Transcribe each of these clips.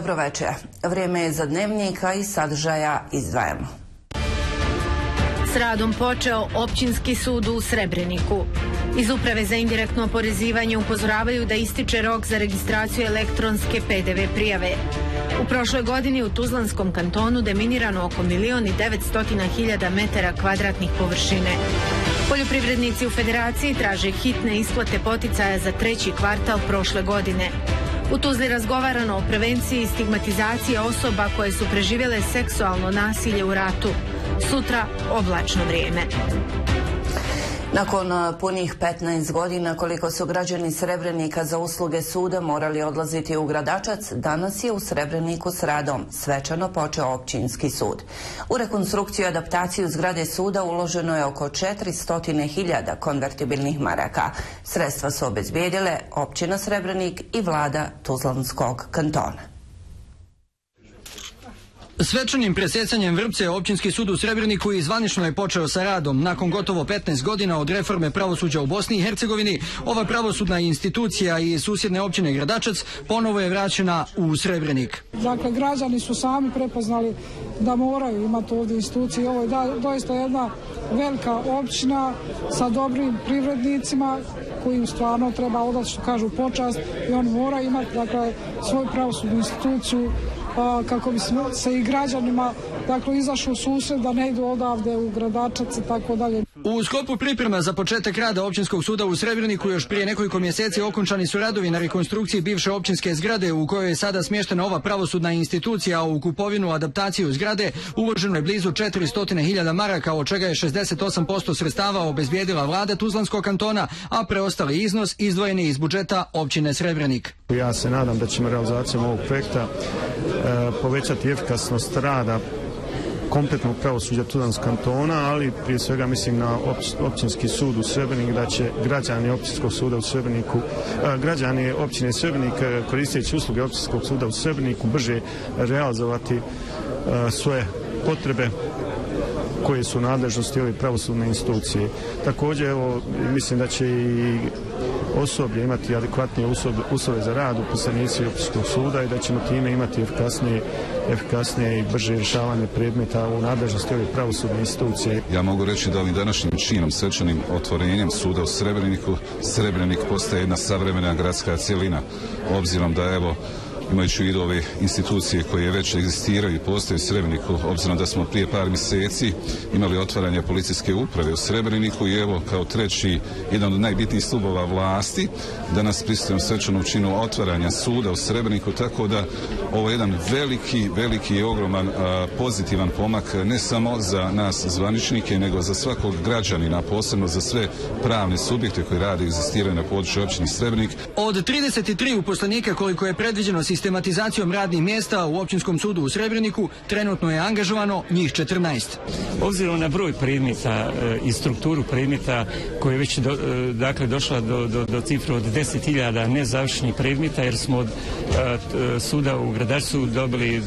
Dobro večer. Vrijeme je za dnevnika i sadržaja izdvajamo. S radom počeo Općinski sud u Srebreniku. Iz Uprave za indirektno oporezivanje upozoravaju da ističe rok za registraciju elektronske PDV prijave. U prošloj godini u Tuzlanskom kantonu deminirano oko 1.900.000 metara kvadratnih površine. Poljoprivrednici u Federaciji traže hitne isplate poticaja za treći kvartal prošle godine. U Tuzli razgovarano o prevenciji i stigmatizaciji osoba koje su preživjele seksualno nasilje u ratu. Sutra oblačno vrijeme. Nakon punih 15 godina koliko su građani Srebrenika za usluge suda morali odlaziti u Gradačac, danas je u Srebreniku s radom svečano počeo Općinski sud. U rekonstrukciju i adaptaciju zgrade suda uloženo je oko 400.000 konvertibilnih maraka. Sredstva su obezbijedile općina Srebrenik i vlada Tuzlanskog kantona. Svečanim presjecanjem vrpce Općinski sud u Srebreniku zvanično je počeo sa radom. Nakon gotovo 15 godina od reforme pravosuđa u Bosni i Hercegovini, ova pravosudna institucija i susjedne općine Gradačac ponovo je vraćena u Srebrenik. Dakle, građani su sami prepoznali da moraju imati ovdje institucije. Ovo je doista jedna velika općina sa dobrim privrednicima kojim stvarno treba odati, što kažu, počast, i oni moraju imati, dakle, svoju pravosudnu instituciju kako bi se i građanima, dakle, izašlo u susret da ne idu odavde u Gradačac i tako dalje. U sklopu priprema za početak rada Općinskog suda u Srebreniku još prije nekoliko mjeseci okončani su radovi na rekonstrukciji bivše općinske zgrade u kojoj je sada smještena ova pravosudna institucija, a u kupovinu adaptaciju zgrade uloženo je blizu 400.000 maraka, od čega je 68% sredstava obezbijedila vlada Tuzlanskog kantona, a preostali iznos izdvojen je iz budžeta općine Srebrenik. Ja se nadam da ćemo realizacijom ovog projekta povećati efikasnost rada kompletnog pravosuđa Tuzlanskog kantona, ali prije svega mislim na Općinski sud u Srebreniku, da će građani Općinskog suda u Srebreniku, građani općine Srebrenik koristeći usluge Općinskog suda u Srebreniku brže realizovati svoje potrebe koje su u nadležnosti ove pravosudne institucije. Također, evo, mislim da će i osoblje imati adekvatnije uslove za rad, uposlenici Općinskog suda, i da ćemo time imati efikasnije i brže rješavanje predmeta u nadležnosti ove pravosudne institucije. Ja mogu reći da ovim današnjim činom, svečanim otvorenjem suda u Srebreniku, Srebrenik postaje jedna savremena gradska cjelina, obzirom da, evo, imajući u vidu ove institucije koje već egzistiraju i postoje u Srebreniku, obzirom da smo prije par mjeseci imali otvaranje policijske uprave u Srebreniku i evo kao treći, jedan od najbitnijih stubova vlasti, danas prisutujemo svečanom činu otvaranja suda u Srebreniku, tako da ovo je jedan veliki i ogroman pozitivan pomak ne samo za nas zvaničnike, nego za svakog građanina, posebno za sve pravne subjekte koji rade i egzistiraju na području općine Srebrenik. Od 33 uposlenika koliko je predviđeno sistematizacijom radnih mjesta u Općinskom sudu u Srebreniku, trenutno je angažovano njih 14. Obzirom na broj predmeta i strukturu predmeta koja je već došla do cifre od 10.000 nezavršenih predmeta, jer smo od suda u Gradačcu dobili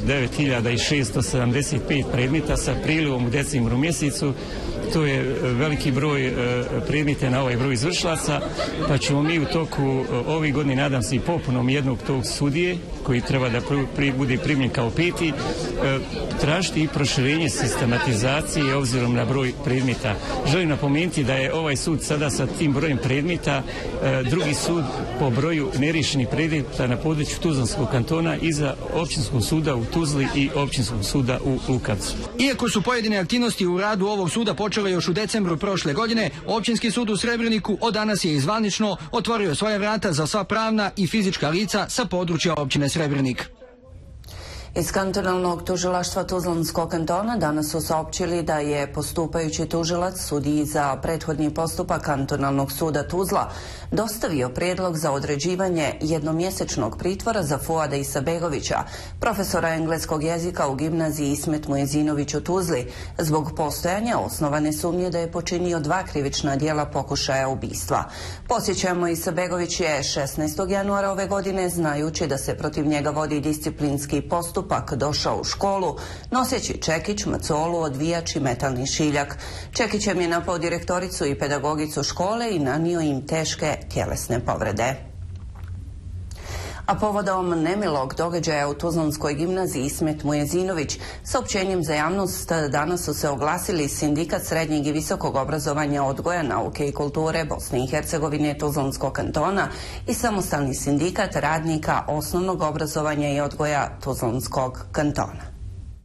9.675 predmeta sa prilivom u decembru mjesecu. To je veliki broj predmeta na ovaj broj izvršilaca, pa ćemo mi u toku ovih godina, nadam se i popunom jednog tog sudije, koji treba da bude primljen kao peti, tražiti i proširenje sistematizacije obzirom na broj predmeta. Želim napomenuti da je ovaj sud sada sa tim brojem predmeta drugi sud po broju neriješenih predmeta na području Tuzlanskog kantona, iza Općinskog suda u Tuzli i Općinskog suda u Lukavcu. Iako su pojedine aktivnosti u radu ovog suda počele još u decembru prošle godine, Općinski sud u Srebreniku od danas je zvanično otvorio svoje vrata za sva pravna i fizička lica sa područja općine Srebrenik. Iz kantonalnog tužilaštva Tuzlanskog kantona danas su saopćili da je postupajući tužilac sudiji za prethodni postupak kantonalnog suda Tuzla dostavio prijedlog za određivanje jednomjesečnog pritvora za Fuada Isabegovića, profesora engleskog jezika u gimnaziji Ismet Mujezinović u Tuzli, zbog postojanja osnovane sumnje da je počinio 2 krivična djela pokušaja ubistva. Podsjećamo, Isabegović je 16. januara ove godine, znajući da se protiv njega vodi disciplinski postupak, došao u školu noseći čekić, macolu, odvijač i metalni šiljak. Čekićem je napao direktoricu i pedagogicu škole i nanio im teške tjelesne povrede. A povodom nemilog događaja u Tuzlanskoj gimnaziji Ismet Mujezinović, saopćenjem za javnost danas su se oglasili Sindikat srednjeg i visokog obrazovanja, odgoja, nauke i kulture Bosne i Hercegovine Tuzlanskog kantona i samostalni sindikat radnika osnovnog obrazovanja i odgoja Tuzlanskog kantona.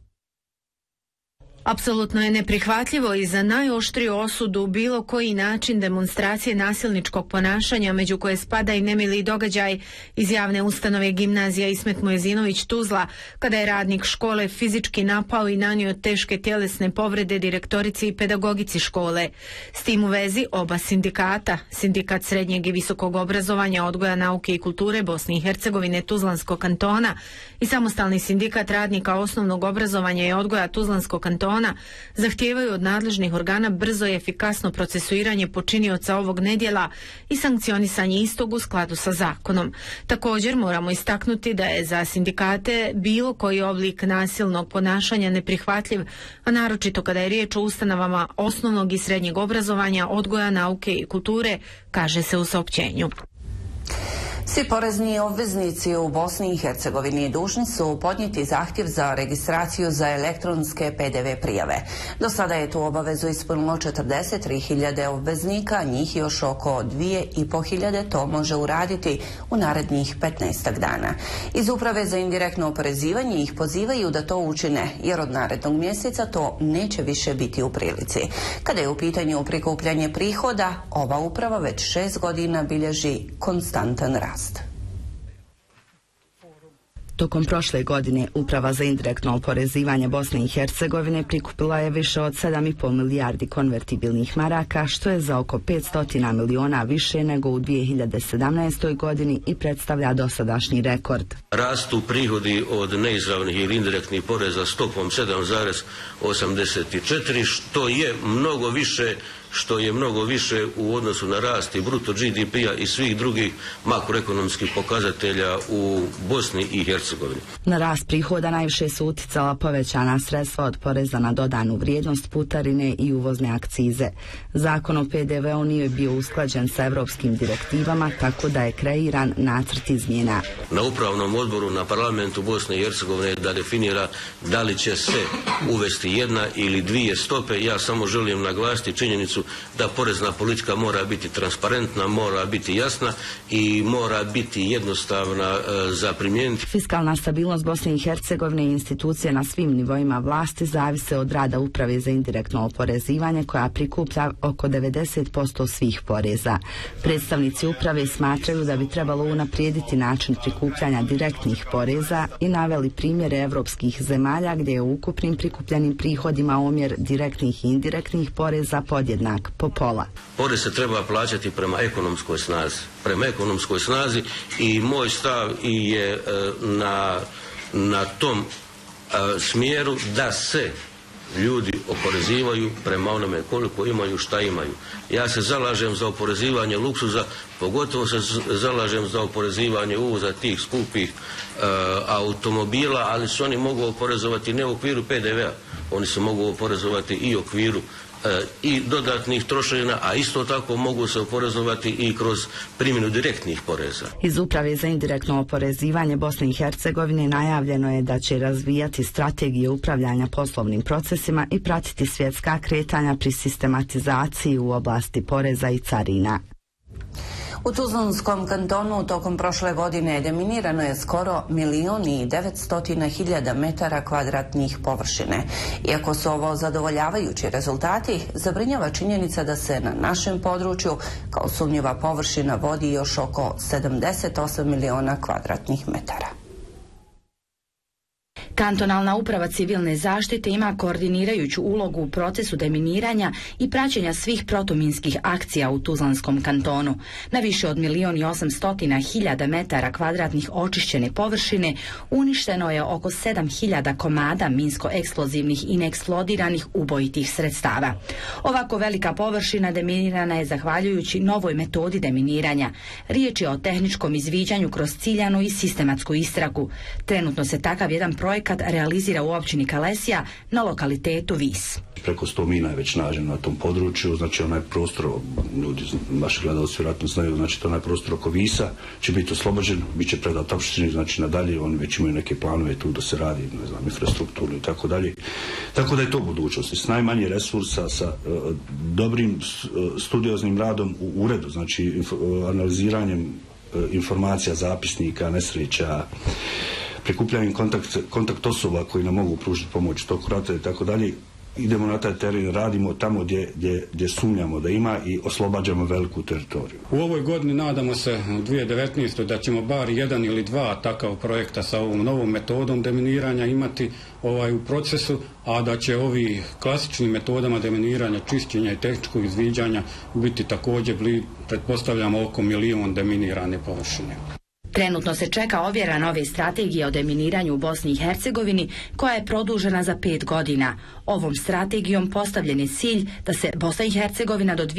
Apsolutno je neprihvatljivo i za najoštriju osudu bilo koji način demonstracije nasilničkog ponašanja, među koje spada i nemili događaj iz javne ustanove gimnazija Ismet Mujezinović Tuzla, kada je radnik škole fizički napao i nanio teške tjelesne povrede direktorici i pedagogici škole. S tim u vezi oba sindikata, Sindikat srednjeg i visokog obrazovanja, odgoja, nauke i kulture Bosne i Hercegovine Tuzlanskog kantona i samostalni sindikat radnika osnovnog obrazovanja i odgoja Tuzlanskog kantona zahtijevaju od nadležnih organa brzo i efikasno procesuiranje počinioca ovog nedjela i sankcionisanje istog u skladu sa zakonom. Također moramo istaknuti da je za sindikate bilo koji oblik nasilnog ponašanja neprihvatljiv, a naročito kada je riječ o ustanovama osnovnog i srednjeg obrazovanja, odgoja, nauke i kulture, kaže se u saopćenju. Svi porezni obveznici u Bosni i Hercegovini dužni su podnijeti zahtjev za registraciju za elektronske PDV prijave. Do sada je tu obavezu ispunilo 43.000 obveznika, njih još oko 2.500 to može uraditi u narednih 15 dana. Iz Uprave za indirektno oporezivanje ih pozivaju da to učine, jer od narednog mjeseca to neće više biti u prilici. Kada je u pitanju prikupljanje prihoda, ova uprava već 6 godina bilježi konstantan rast. Tokom prošle godine Uprava za indirektno oporezivanje Bosne i Hercegovine prikupila je više od 7,5 milijardi konvertibilnih maraka, što je za oko 500 miliona više nego u 2017. godini i predstavlja dosadašnji rekord. Rastu prihodi od neizravnih ili indirektnih poreza stopom 7,84, što je mnogo više u odnosu na rast i bruto GDP-a i svih drugih makroekonomskih pokazatelja u Bosni i Hercegovini. Na rast prihoda najviše su uticala povećana sredstva od poreza na dodanu vrijednost, putarine i uvozne akcize. Zakon o PDV-u nije bio usklađen sa evropskim direktivama, tako da je kreiran nacrt izmjena. Na upravnom odboru na parlamentu Bosne i Hercegovine da definira da li će se uvesti jedna ili dvije stope. Ja samo želim naglasiti činjenicu da porezna politika mora biti transparentna, mora biti jasna i mora biti jednostavna za primijeniti. Fiskalna stabilnost Bosne i Hercegovine i institucije na svim nivoima vlasti zavise od rada Uprave za indirektno oporezivanje, koja prikuplja oko 90% svih poreza. Predstavnici uprave smatraju da bi trebalo unaprijediti način prikupljanja direktnih poreza i naveli primjere evropskih zemalja gdje je u ukupnim prikupljenim prihodima omjer direktnih i indirektnih poreza podjednak, po pola. Porez se treba plaćati prema ekonomskoj snazi i moj stav je na tom smjeru da se ljudi oporezivaju prema onome koliko imaju, šta imaju. Ja se zalažem za oporezivanje luksuza, pogotovo se zalažem za oporezivanje uvoza tih skupih automobila, ali se oni mogu oporezovati ne u okviru PDV-a, oni se mogu oporezovati i u okviru i dodatnih trošarina, a isto tako mogu se oporezovati i kroz primjenu direktnih poreza. Iz Uprave za indirektno oporezivanje Bosne i Hercegovine najavljeno je da će razvijati strategije upravljanja poslovnim procesima i pratiti svjetska kretanja pri sistematizaciji u oblasti poreza i carina. U Tuzlanskom kantonu tokom prošle godine deminirano je skoro 1.900.000 metara kvadratnih površine. Iako su ovo zadovoljavajući rezultati, zabrinjava činjenica da se na našem području kao sumnjiva površina vodi još oko 78 miliona kvadratnih metara. Kantonalna uprava civilne zaštite ima koordinirajuću ulogu u procesu deminiranja i praćenja svih protuminskih akcija u Tuzlanskom kantonu. Na više od 1.800.000 metara kvadratnih očišćene površine uništeno je oko 7.000 komada minsko-eksplozivnih i neeksplodiranih ubojitih sredstava. Ovako velika površina deminirana je zahvaljujući novoj metodi deminiranja. Riječ je o tehničkom izviđanju kroz ciljanu i sistematsku istragu. Trenutno se takav jedan projekat projekat realizira u općini Kalesija na lokalitetu Vis. Preko 100 mina je već nađeno na tom području, znači onaj prostor, ljudi, vaši gledalci vjerojatno znaju, znači to onaj prostor oko Visa će biti oslobođen, bit će predat opštini, znači nadalje oni već imaju neke planove tu da se radi, ne znam, infrastrukturu i tako dalje. Tako da je to budućnost. S najmanje resursa, sa dobrim studioznim radom u uredu, znači analiziranjem informacija, zapisnika, nesreća, prikupljanjem kontakt osoba koji nam mogu pružiti pomoć tog rata i tako dalje. Idemo na taj teren, radimo tamo gdje sumnjamo da ima i oslobađamo veliku teritoriju. U ovoj godini nadamo se u 2019. da ćemo bar 1 ili 2 takav projekta sa ovom novom metodom deminiranja imati u procesu, a da će ovi klasičnim metodama deminiranja, čišćenja i tehničkog izviđanja biti također, pretpostavljamo, oko 1 milion deminirane površine. Trenutno se čeka ovjera nove strategije o deminiranju u Bosni i Hercegovini koja je produžena za 5 godina. Ovom strategijom postavljen je cilj da se Bosna i Hercegovina do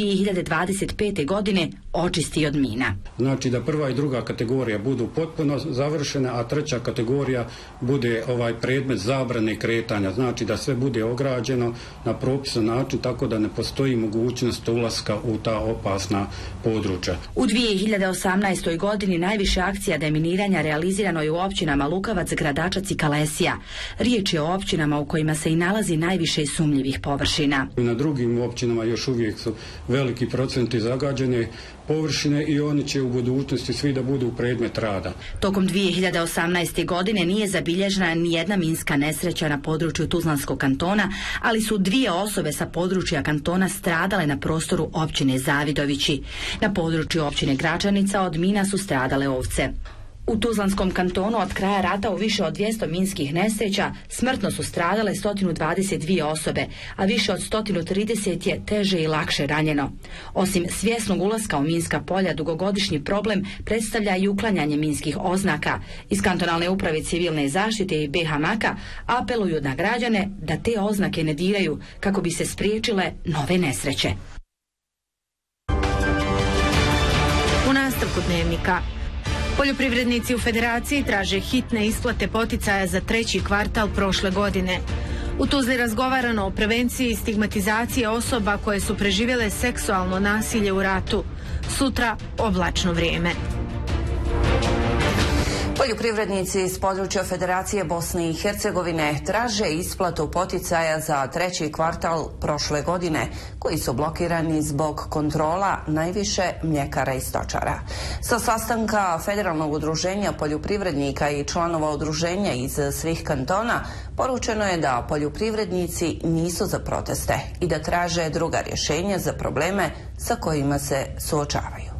2025. godine očisti od mina. Znači da prva i druga kategorija budu potpuno završene, a treća kategorija bude predmet zabrane kretanja. Znači da sve bude ograđeno na propisan način tako da ne postoji mogućnost ulaska u ta opasna područja. U 2018. godini najviše akcija deminiranja realizirano je u općinama Lukavac, Gradačac i Kalesija. Riječ je o općinama u kojima se i nalazi najviše sumnjivih površina. Na drugim općinama još uvijek su veliki procenti zagađene površine i oni će u budućnosti svi da budu predmet rada. Tokom 2018. godine nije zabilježena ni jedna minska nesreća na području Tuzlanskog kantona, ali su 2 osobe sa područja kantona stradale na prostoru općine Zavidovići. Na području općine Gračanica od mina su stradale ovce. U Tuzlanskom kantonu od kraja rata u više od 200 minskih nesreća smrtno su stradale 122 osobe, a više od 130 je teže i lakše ranjeno. Osim svjesnog ulaska u minska polja, dugogodišnji problem predstavlja i uklanjanje minskih oznaka. Iz kantonalne uprave civilne zaštite i BH-Maka apeluju na građane da te oznake ne diraju kako bi se spriječile nove nesreće. U nastavku dnevnika. Poljoprivrednici u Federaciji traže hitne isplate poticaja za 3. kvartal prošle godine. U Tuzli razgovarano o prevenciji i stigmatizaciji osoba koje su preživjele seksualno nasilje u ratu. Sutra oblačno vrijeme. Poljoprivrednici iz područja Federacije Bosne i Hercegovine traže isplatu poticaja za 3. kvartal prošle godine, koji su blokirani zbog kontrola najviše mljekara i stočara. Sa sastanka Federalnog udruženja poljoprivrednika i članova udruženja iz svih kantona poručeno je da poljoprivrednici nisu za proteste i da traže druga rješenja za probleme sa kojima se suočavaju.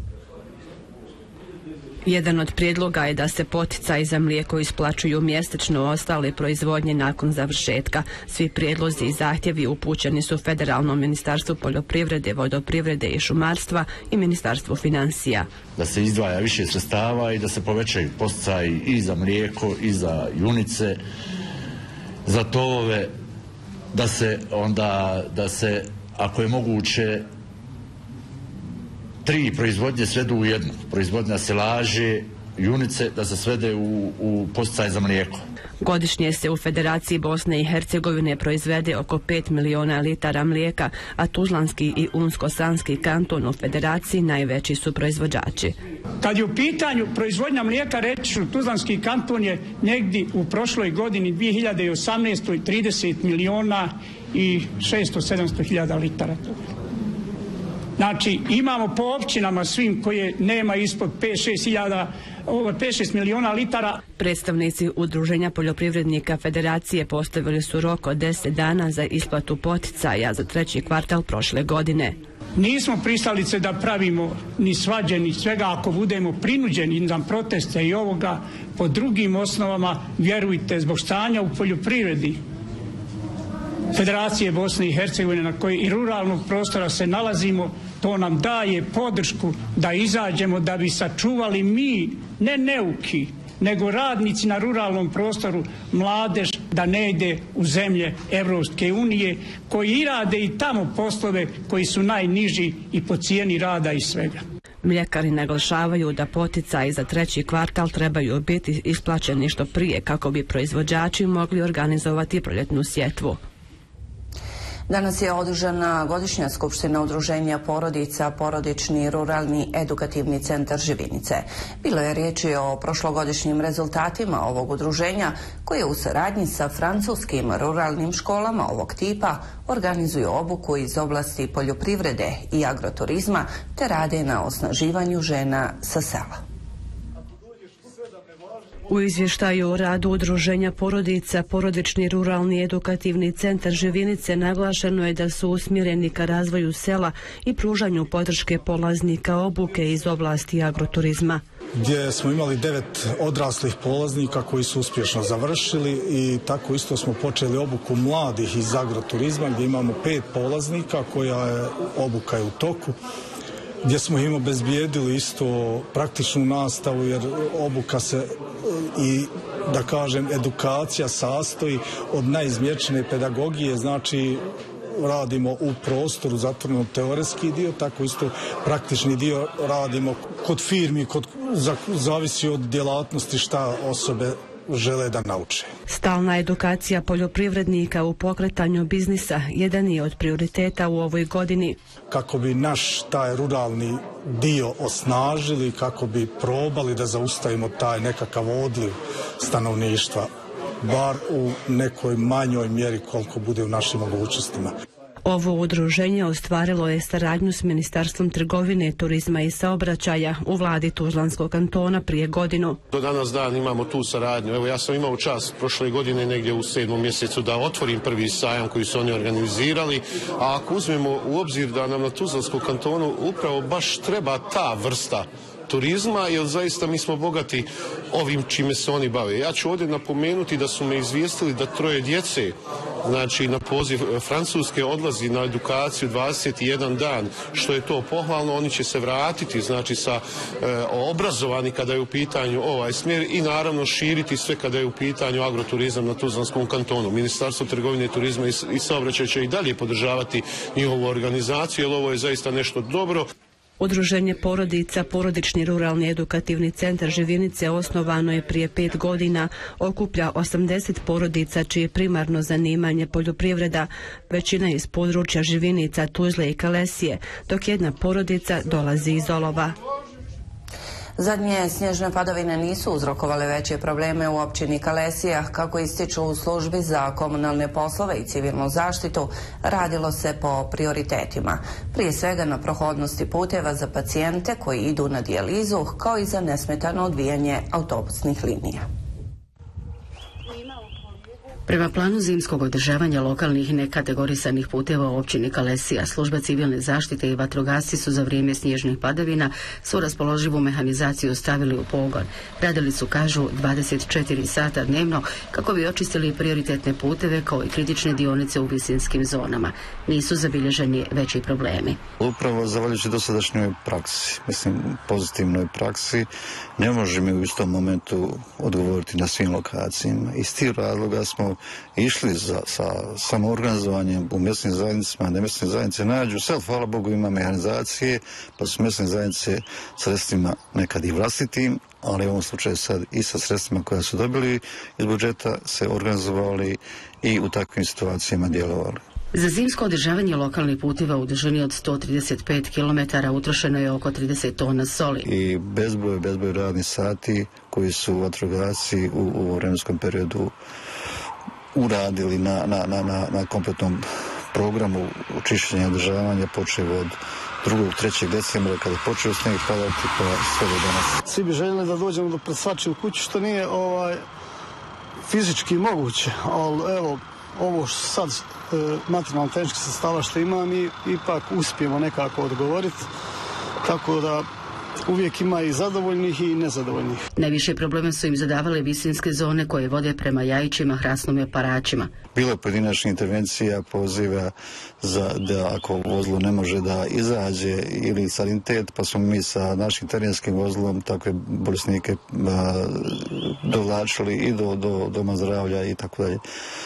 Jedan od prijedloga je da se poticaji za mlijeko isplaćuju mjesečno ostale proizvodnje nakon završetka. Svi prijedlozi i zahtjevi upućeni su Federalnom ministarstvu poljoprivrede, vodoprivrede i šumarstva i Ministarstvu financija. Da se izdvaja više sredstava i da se povećaju poticaji i za mlijeko i za junice, za tovove, da se ako je moguće 3 proizvodnje svedu u jednu. Proizvodnja silaže, junice, da se svede u posticaj za mlijeko. Godišnje se u Federaciji Bosne i Hercegovine proizvede oko 5 miliona litara mlijeka, a Tuzlanski i Unsko-Sanski kanton u Federaciji najveći su proizvođači. Kad je u pitanju proizvodnja mlijeka, reći ću, Tuzlanski kanton je negdje u prošloj godini 2018. 30 miliona i 600-700 hiljada litara. Znači, imamo po općinama svim koje nema ispod 5-6 miliona litara. Predstavnici Udruženja poljoprivrednika Federacije postavili su rok od 10 dana za isplatu poticaja za 3. kvartal prošle godine. Nismo pristalice da pravimo ni svađe ni svega ako budemo prinuđeni na proteste i ovoga po drugim osnovama, vjerujte, zbog stanja u poljoprivredi Federacije Bosne i Hercegovine na kojoj i ruralnog prostora se nalazimo, to nam daje podršku da izađemo da bi sačuvali mi, ne neuki, nego radnici na ruralnom prostoru, mladež da ne ide u zemlje Evropske unije koji i rade i tamo poslove koji su najniži i po cijeni rada i svega. Mljekari naglašavaju da poticaji za treći kvartal trebaju biti isplaćeni što prije kako bi proizvođači mogli organizovati proljetnu sjetvu. Danas je održana godišnja skupština udruženja porodica, porodični ruralni edukativni centar Živinice. Bilo je riječi o prošlogodišnjim rezultatima ovog udruženja koje u saradnji sa francuskim ruralnim školama ovog tipa organizuju obuku iz oblasti poljoprivrede i agroturizma te rade na osnaživanju žena sa sela. U izvještaju o radu udruženja porodica, porodični ruralni edukativni centar Živinice naglašeno je da su usmjereni ka razvoju sela i pružanju podrške polaznika obuke iz oblasti agroturizma. Gdje smo imali 9 odraslih polaznika koji su uspješno završili i tako isto smo počeli obuku mladih iz agroturizma gdje imamo 5 polaznika koja je obuka je u toku, gdje smo im obezbijedili isto praktičnu nastavu jer obuka se i da kažem edukacija sastoji od najizmječene pedagogije, znači radimo u prostoru zatvorenom teoretski dio, tako isto praktični dio radimo kod firmi, zavisi od djelatnosti šta osobe žele da nauče. Stalna edukacija poljoprivrednika u pokretanju biznisa jedan je od prioriteta u ovoj godini. Kako bi naš taj ruralni dio osnažili, kako bi probali da zaustavimo taj nekakav odliv stanovništva, bar u nekoj manjoj mjeri koliko bude u našim mogućnostima. Ovo udruženje ostvarilo je saradnju s Ministarstvom trgovine, turizma i saobraćaja u vladi Tuzlanskog kantona prije godinu. Do danas dan imamo tu saradnju. Evo, ja sam imao čast prošle godine negdje u 7. mjesecu da otvorim prvi sajam koji su oni organizirali, a ako uzmemo u obzir da nam na Tuzlanskom kantonu upravo baš treba ta vrsta turizma, jer zaista mi smo bogati ovim čime se oni bave. Ja ću ovdje napomenuti da su me izvijestili da 3 djece, znači na poziv Francuske, odlazi na edukaciju 21 dan, što je to pohvalno. Oni će se vratiti, znači sa obrazovani kada je u pitanju ovaj smjer i naravno širiti sve kada je u pitanju agroturizam na Tuzlanskom kantonu. Ministarstvo trgovine, turizma i saobraćaja će i dalje podržavati njihovu organizaciju, jer ovo je zaista nešto dobro. Udruženje porodica, porodični ruralni edukativni centar Živinice osnovano je prije 5 godina, okuplja 80 porodica čije primarno zanimanje poljoprivreda, većina iz područja Živinica, Tuzle i Kalesije, dok jedna porodica dolazi iz Olova. Zadnje snježne padavine nisu uzrokovale veće probleme u općini Kalesija. Kako ističu u službi za komunalne poslove i civilnu zaštitu, radilo se po prioritetima. Prije svega na prohodnosti puteva za pacijente koji idu na dijalizu, kao i za nesmetano odvijanje autobusnih linija. Prema planu zimskog održavanja lokalnih nekategorisanih puteva u općini Kalesija, služba civilne zaštite i vatrogasci su za vrijeme snježnih padavina svu raspoloživu mehanizaciju stavili u pogon. Radili su, kažu, 24 sata dnevno kako bi očistili prioritetne puteve kao i kritične dionice u visinskim zonama. Nisu zabilježeni veći problemi. Upravo zahvaljujući dosadašnjoj praksi, pozitivnoj praksi, ne možemo u istom momentu odgovoriti na svim lokacijama. Iz tih razloga smo išli sa samoorganizovanjem u mjesnim zajednicama, da mjesne zajednice nađu. Sad, hvala Bogu, ima mehanizacije, pa su mjesne zajednice sredstvima nekad i vlastitim, ali u ovom slučaju sad i sa sredstvima koja su dobili iz budžeta se organizovali i u takvim situacijama djelovali. Za zimsko održavanje lokalnih puteva u dužini od 135 km utrošeno je oko 30 tona soli. I bezbroj radnih sati koji su vatrogasci u vremenskom periodu uradili na kompletnom programu čišćenja i održavanja, počev od 2. 3. decembra kada je počeo snijeg padati pa sve do danas. Svi bi željeli da dođemo do pred svačiju kuću, što nije fizički moguće, ali evo, ovo sad materijalno-tehničke sredstava što imam i ipak uspijemo nekako odgovoriti, tako da uvijek ima i zadovoljnih i nezadovoljnih. Najviše probleme su im zadavale visinske zone koje vode prema Jajićima, Hrasnom i Paraćima. Bilo je pojedinačna intervencija, poziva da ako vozilo ne može da izađe ili sanitet, pa smo mi sa našim terenskim vozilom takve bolesnike dovlačili i do doma zdravlja i tako dalje.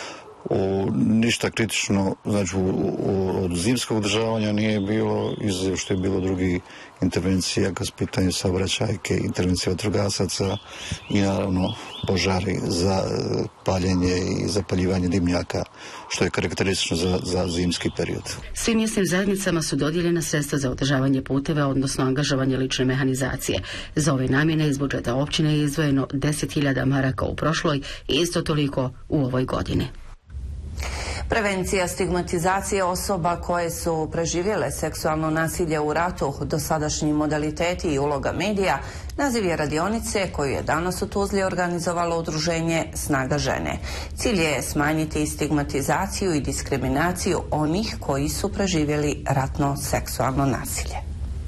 Ništa kritično, znači od zimskog održavanja nije bilo, izuzev što je bilo drugi intervencija kad su pitanje saobraćajke, intervencije vatrogasaca i naravno požari za paljenje i zapaljivanje dimnjaka, što je karakteristično za zimski period. Svim mjesnim zajednicama su dodijeljena sredstva za održavanje puteva, odnosno angažovanje lične mehanizacije. Za ove namjene iz budžeta općine je izdvojeno 10.000 maraka u prošloj i isto toliko u ovoj godini. Prevencija stigmatizacije osoba koje su preživjele seksualno nasilje u ratu, dosadašnji modaliteti i uloga medija, naziv je radionice koju je danas u Tuzli organizovalo udruženje Snaga žene. Cilj je smanjiti stigmatizaciju i diskriminaciju onih koji su preživjeli ratno seksualno nasilje.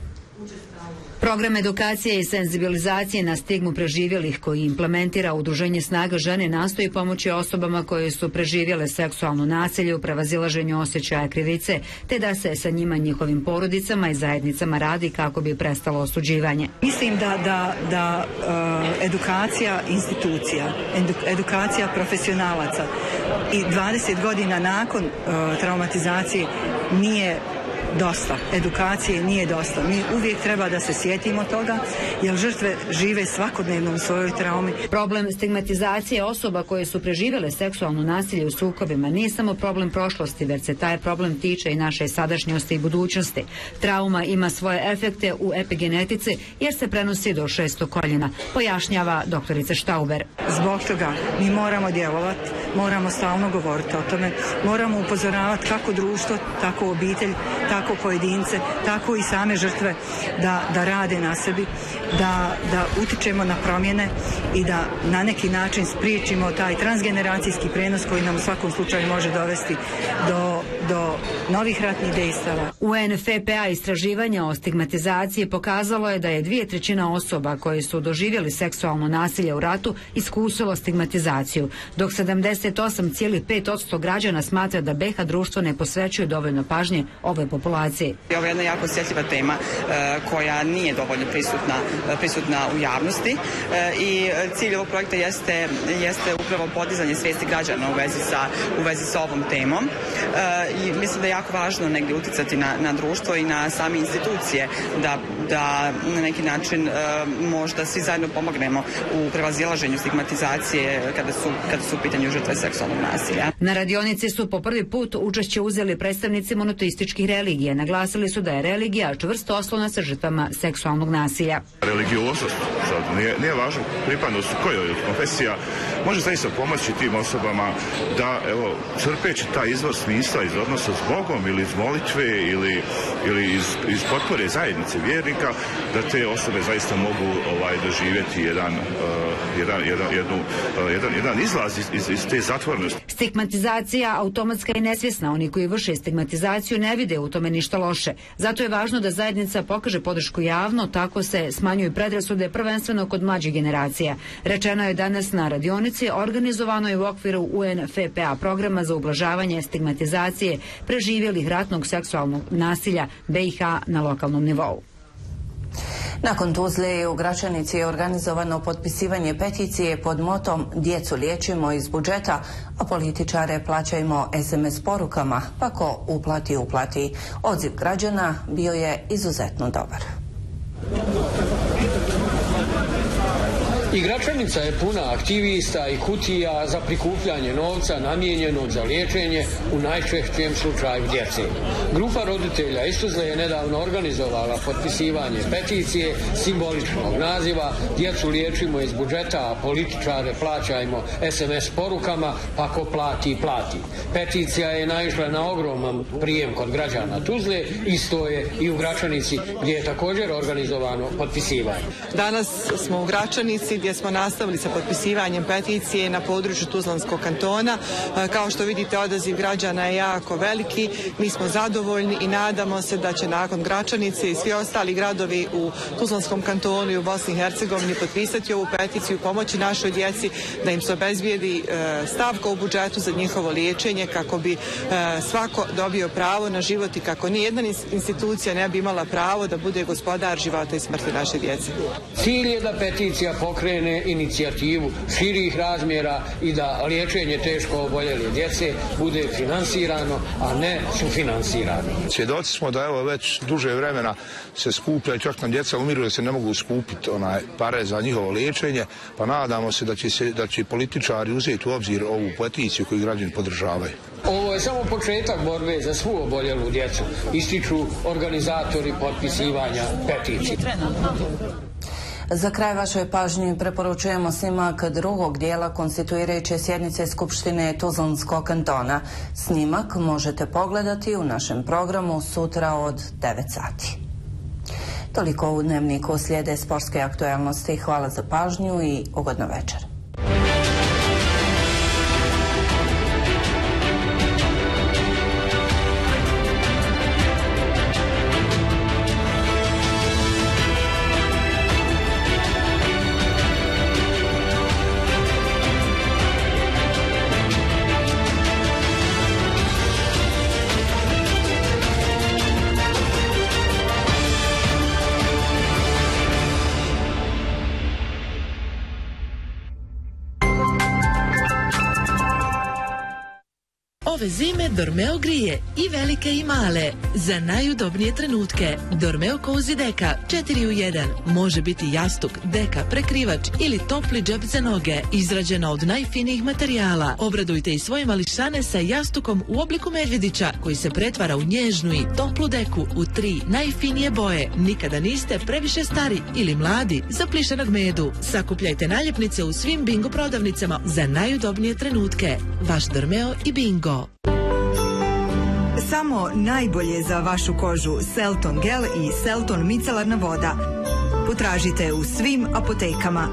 Program edukacije i senzibilizacije na stigmu preživjelih koji implementira udruženje Snaga žene nastoji pomoći osobama koje su preživjele seksualno nasilje u prevazilaženju osjećaja krivice, te da se sa njima, njihovim porodicama i zajednicama radi kako bi prestalo osuđivanje. Mislim da edukacija institucija, edukacija profesionalaca i 20 godina nakon traumatizacije nije dosta. Edukacije nije dosta. Mi uvijek treba da se sjetimo toga, jer žrtve žive svakodnevno u svojoj traumi. Problem stigmatizacije osoba koje su preživjele seksualno nasilje u sukobima nije samo problem prošlosti, već se taj problem tiče i naše sadašnjosti i budućnosti. Trauma ima svoje efekte u epigenetici jer se prenosi do 6. koljena, pojašnjava doktorica Štauber. Zbog toga mi moramo djelovati, moramo stalno govoriti o tome, moramo upozoravati kako društvo, tako obitelj, tako pojedince, tako i same žrtve da rade na sebi, da utičemo na promjene i da na neki način spriječimo taj transgeneracijski prenos koji nam u svakom slučaju može dovesti do novih ratnih dejstava. UNFPA istraživanja o stigmatizaciji pokazalo je da je 2/3 osoba koje su doživjeli seksualno nasilje u ratu iskusilo stigmatizaciju, dok 78,5% građana smatra da BiH društvo ne posvećuje dovoljno pažnje ovoj populaciji. Ovo je jedna jako osjetljiva tema koja nije dovoljno prisutna u javnosti i cilj ovog projekta jeste upravo podizanje svijesti građana u vezi sa ovom temom i mislim da je jako važno negdje utjecati na društvo i na same institucije da na neki način možda svi zajedno pomognemo u prevazilaženju stigmatizacije kada su u pitanju žrtve seksualnog nasilja. Na radionici su po prvi put učešće uzeli predstavnici monoteističkih religija. Naglasili su da je religija čvrsto oslonac sa žrtvama seksualnog nasilja. Religioznost, nije važno pripadnost kojoj konfesija, može zaista pomoći tim osobama da, evo, crpeći taj izvor smisla iz odnosa s Bogom ili iz molitve ili iz potpore zajednice vjernika, da te osobe zaista mogu doživjeti jedan izlaz iz te zatvorenosti. Stigmatizacija automatska i nesvjesna. Oni koji vrše stigmatizaciju ne vide u tome ništa loše. Zato je važno da zajednica pokaže podršku javno, tako se smanjuju predrasude prvenstveno kod mlađih generacija. Rečeno je danas na radionici, organizovano je u okviru UNFPA programa za ublažavanje stigmatizacije preživjelih ratnog seksualnog nasilja BiH na lokalnom nivou. Nakon Tuzle u Gračanici je organizovano potpisivanje peticije pod motom "Djecu liječimo iz budžeta, a političare plaćajmo SMS porukama, pa ko uplati, uplati". Odziv građana bio je izuzetno dobar. I Gračanica je puna aktivista i kutija za prikupljanje novca namijenjenog za liječenje u najčešćem slučaju djece. Grupa roditelja iz Tuzle je nedavno organizovala potpisivanje peticije simboličnog naziva "Djecu liječimo iz budžeta, a političare plaćajmo SMS porukama, pa ko plati, plati". Peticija je naišla na ogroman prijem kod građana Tuzle, isto je i u Gračanici gdje je također organizovano potpisivanje. Danas smo u Gračanici gdje smo nastavili sa potpisivanjem peticije na području Tuzlanskog kantona. Kao što vidite, odaziv građana je jako veliki. Mi smo zadovoljni i nadamo se da će nakon Gračanice i svi ostali gradovi u Tuzlanskom kantonu i u Bosni i Hercegovini potpisati ovu peticiju, pomoći našoj djeci da im se obezbijedi stavka u budžetu za njihovo liječenje kako bi svako dobio pravo na život i kako nijedna institucija ne bi imala pravo da bude gospodar života i smrti naše djece. Cilj je da peticija pokrene pokrene inicijativu širih razmjera i da liječenje teško oboljele djece bude finansirano, a ne sufinansirano. Svjedoci smo da evo već duže vremena se skuplja i čak nam djeca umiru da se ne mogu skupiti pare za njihovo liječenje, pa nadamo se da će političari uzeti u obzir ovu peticiju koju građani podržavaju. Ovo je samo početak borbe za svu oboljelu djecu, ističu organizatori potpisivanja peticije. Za kraj vašoj pažnji preporučujemo snimak drugog dijela konstituirajuće sjednice Skupštine Tuzlanskog kantona. Snimak možete pogledati u našem programu sutra od 9 sati. Toliko u Dnevniku, slijede sportske aktualnosti. Hvala za pažnju i ugodno večer. Ove zime Dormeo grije i velike i male. Za najudobnije trenutke Dormeo Cozy Deka 4 u 1 može biti jastuk, deka, prekrivač ili topli džep za noge, izrađena od najfinijih materijala. Obradujte i svoje mališane sa jastukom u obliku medvjedića koji se pretvara u nježnu i toplu deku u 3 najfinije boje. Nikada niste previše stari ili mladi za plišanog medu. Sakupljajte naljepnice u svim Bingo prodavnicama za najudobnije trenutke. Vaš Dormeo i Bingo. Samo najbolje za vašu kožu Selton gel i Selton micelarna voda. Potražite u svim apotekama.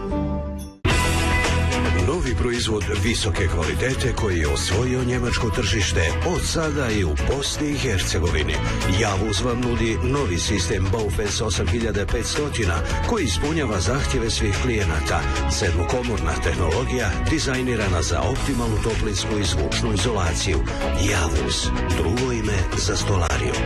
Novi proizvod visoke kvalitete koji je osvojio njemačko tržište od sada i u Bosni i Hercegovini. Javuz vam nudi novi sistem Baufence 8500 koji ispunjava zahtjeve svih klijenata. 7-komorna tehnologija dizajnirana za optimalnu toplinsku i zvučnu izolaciju. Javuz, drugo ime za stolariju.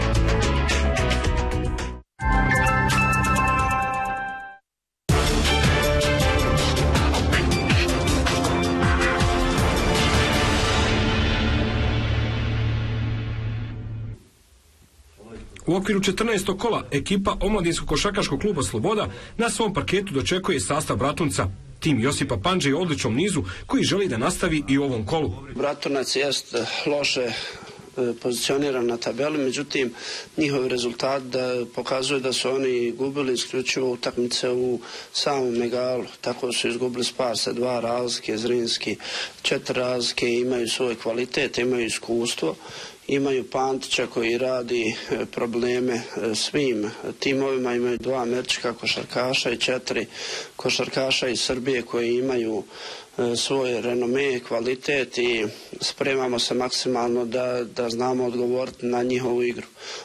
U okviru 14. kola ekipa omladinskog košarkaškog kluba Sloboda na svom parketu dočekuje sastav Bratunca. Tim Josipa Pandže je u odličnom nizu koji želi da nastavi i u ovom kolu. Bratunac jest loše pozicioniran na tabeli, međutim njihov rezultat pokazuje da su oni gubili isključivo utakmice u samom Megalu. Tako su izgubili Sparse 2 razlike, Zrinski 4 razlike, imaju svoj kvalitet, imaju iskustvo. Imaju Pantića koji radi probleme svim timovima, imaju 2 američka košarkaša i 4 košarkaša iz Srbije koji imaju svoj renome, kvalitet i spremamo se maksimalno da znamo odgovoriti na njihovu igru.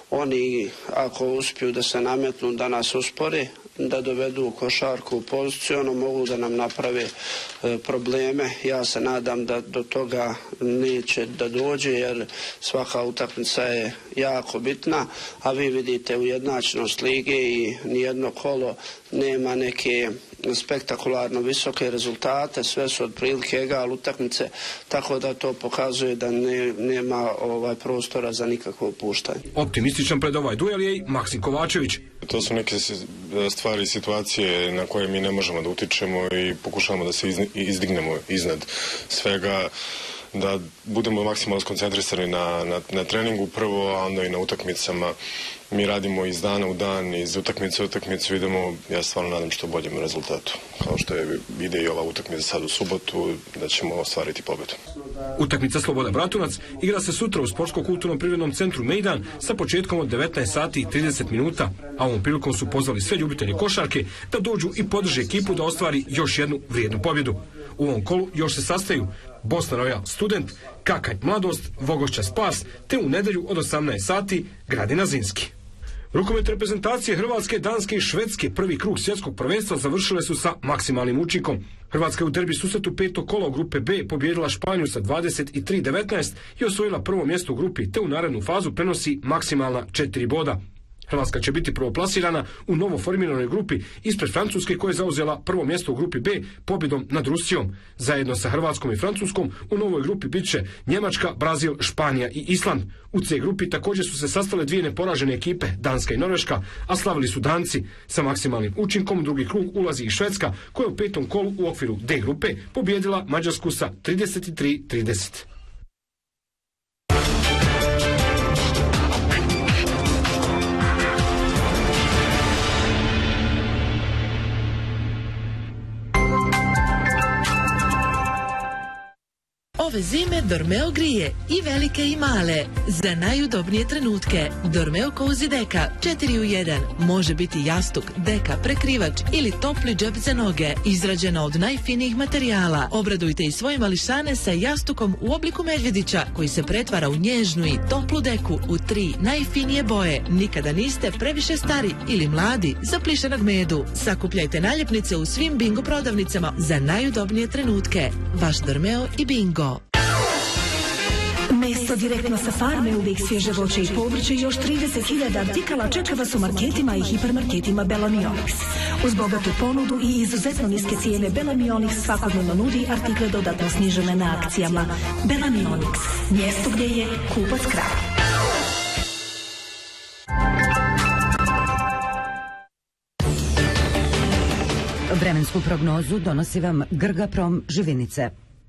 Oni ako uspiju da se nametnu, da nas uspore, da dovedu košarku u poziciju, ono mogu da nam naprave probleme. Ja se nadam da do toga neće da dođe jer svaka utakmica je jako bitna, a vi vidite ujednačenost lige i nijedno kolo nema neke spektakularno visoke rezultate, sve su otprilike egal utakmice, tako da to pokazuje da nema prostora za nikakvo opuštanje. Optimističan pred ovaj duel je i Maksim Kovačević. To su neke stvari i situacije na koje mi ne možemo da utičemo i pokušavamo da se izdignemo iznad svega, da budemo maksimalno skoncentrisani na treningu prvo, a onda i na utakmicama. Mi radimo iz dana u dan, iz utakmice u utakmicu idemo, ja stvarno nadam što boljem rezultatu. Kao što ide i ova utakmica sad u subotu, da ćemo ostvariti pobjedu. Utakmica Sloboda Bratunac igra se sutra u Sportsko-kulturnom privrednom centru Mejdan sa početkom od 19 sati i 30 minuta, a ovom prilikom su pozvali sve ljubitelje košarke da dođu i podrže ekipu da ostvari još jednu vrijednu pobjedu. U ovom kolu još se sastaju Bosna Royal Student, Kakanj Mladost, Vogošća Spars, te u nedjelju od 18 sati Gradina Zinski. Rukomet reprezentacije Hrvatske, Danske i Švedske prvi krug svjetskog prvenstva završile su sa maksimalnim učinkom. Hrvatska je u derbi susretu 5. kola u grupe B pobijedila Španiju sa 23-19 i osvojila prvo mjesto u grupi, te u narednu fazu prenosi maksimalna 4 boda. Hrvatska će biti prvoplasirana u novo formiranoj grupi ispred Francuske koja je zauzela prvo mjesto u grupi B pobjedom nad Rusijom. Zajedno sa Hrvatskom i Francuskom u novoj grupi bit će Njemačka, Brazil, Španija i Island. U C grupi također su se sastale dvije neporažene ekipe, Danska i Norveška, a slavili su Danci. Sa maksimalnim učinkom u drugi krug ulazi i Švedska koja je u petom kolu u okviru D grupe pobijedila Mađarsku sa 33-30. Ove zime Dormeo grije i velike i male. Za najudobnije trenutke Dormeo Cozy Deka 4 u 1 može biti jastuk, deka, prekrivač ili topli džep za noge. Izrađena od najfinijih materijala. Obradujte i svoje mališane sa jastukom u obliku medvjedića koji se pretvara u nježnu i toplu deku u 3 najfinije boje. Nikada niste previše stari ili mladi za plišenog medu. Sakupljajte naljepnice u svim Bingo prodavnicama za najudobnije trenutke. Vaš Dormeo i Bingo. Meso direktno sa farme, uvijek svježe voće i povrće, još 30.000 artikala čeka vas u marketima i hipermarketima Bellamy Onyx. Uz bogatu ponudu i izuzetno niske cijene, Bellamy Onyx svakodnevno nudi artikle dodatno snižene na akcijama. Bellamy Onyx, mjesto gdje je kupac kralj. Vremensku prognozu donosi vam Grgaprom Živinice.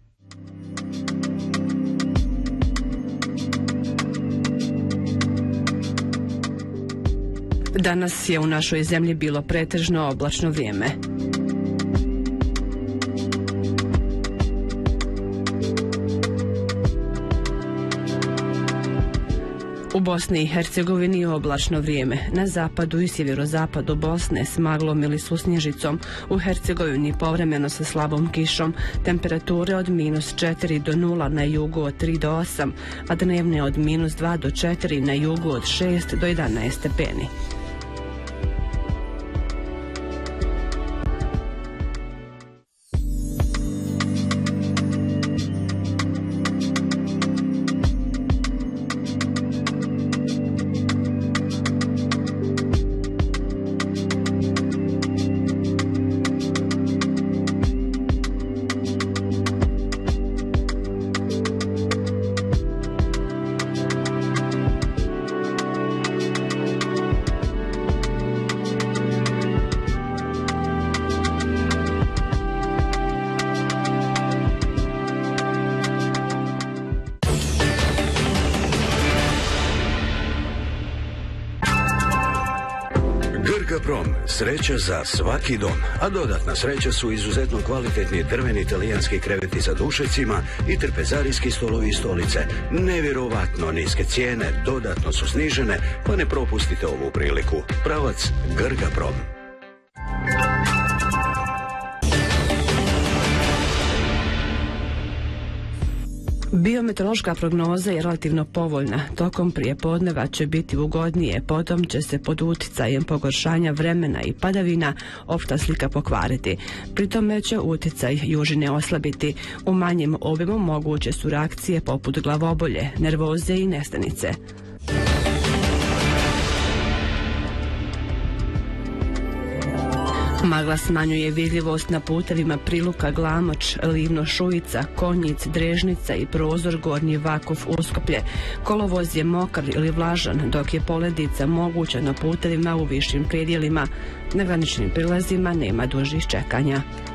Danas je u našoj zemlji bilo pretežno oblačno vrijeme. U Bosni i Hercegovini oblačno vrijeme. Na zapadu i sjeverozapadu Bosne s maglom ili susnježicom. U Hercegovini povremeno sa slabom kišom. Temperature od -4 do 0 na jugu od 3 do 8, a dnevne od -2 do 4 na jugu od 6 do 11 stepeni. Grgaprom, sreća za svaki dom, a dodatna sreća su izuzetno kvalitetni drveni italijanski kreveti sa dušecima i trpezarijski stolovi i stolice. Nevjerovatno niske cijene, dodatno su snižene, pa ne propustite ovu priliku. Pravac Grgaprom. Biometeorološka prognoza je relativno povoljna. Tokom prijepodneva će biti ugodnije, potom će se pod utjecajem pogoršanja vremena i padavina opšta slika pokvariti. Pri tome će utjecaj južine oslabiti. U manjem obimu moguće su reakcije poput glavobolje, nervoze i nestanice. Magla smanjuje vidljivost na putevima Priluka, Glamoč, Livno, Šujica, Konjic, Drežnica i Prozor, Gornji Vakuf, Uskoplje. Kolovoz je mokar ili vlažan, dok je poledica moguća na putevima u višim predjelima. Na graničnim prilazima nema dužih čekanja.